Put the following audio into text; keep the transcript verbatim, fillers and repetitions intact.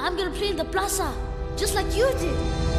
I'm gonna play in the plaza, just like you did.